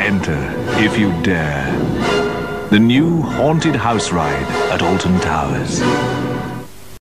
Enter, if you dare, the new haunted house ride at Alton Towers.